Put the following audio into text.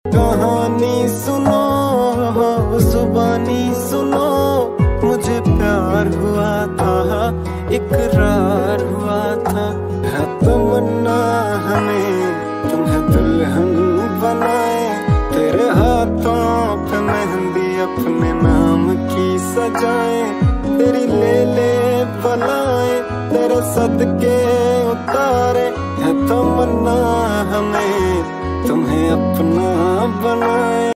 कहानी सुनो, जुबानी सुनो, मुझे प्यार हुआ था, इकरार हुआ था। है तमन्ना हमें तुम्हें दुल्हन बनाए, तेरे हाथों पे मेहंदी अपने नाम की सजाए, तेरी ले ले बनाए, तेरे सदके उतारे। है तमन्ना हमें तुम्हें अपना बनाए।